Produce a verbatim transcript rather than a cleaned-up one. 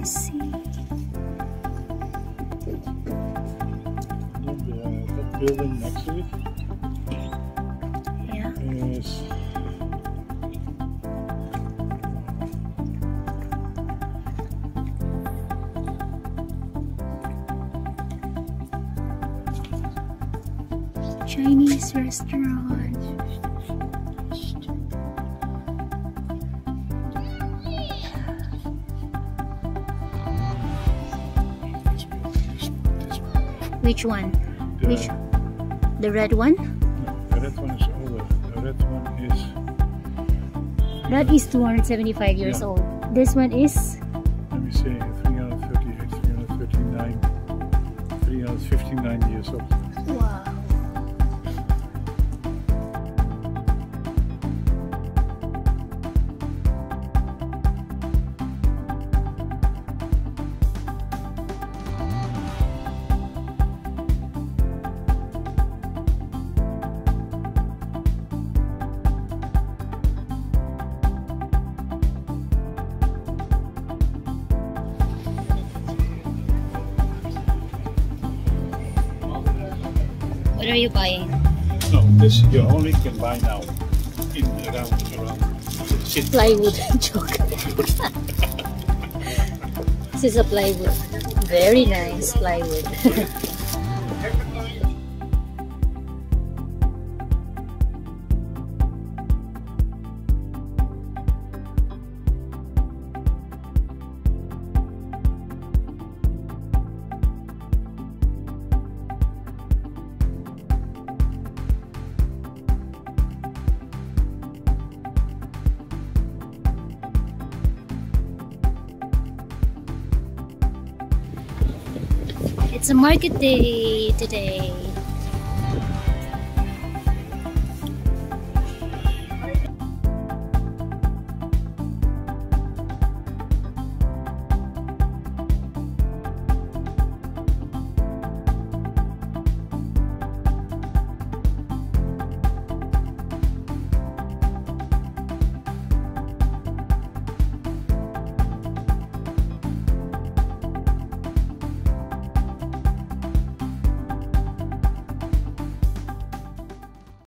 You see? The, that building next to it Yeah. is Chinese restaurant. Which one? the, Which? The red one? no, the red one is older. The red one is That is two hundred seventy-five years Yeah. old. This one is let me see, three hundred thirty-eight, three hundred thirty-nine, three hundred fifty-nine years old. wow. What are you buying? No, this you only can buy now in around around city. Plywood. Joke. This is a plywood. Very nice plywood. It's a market day today.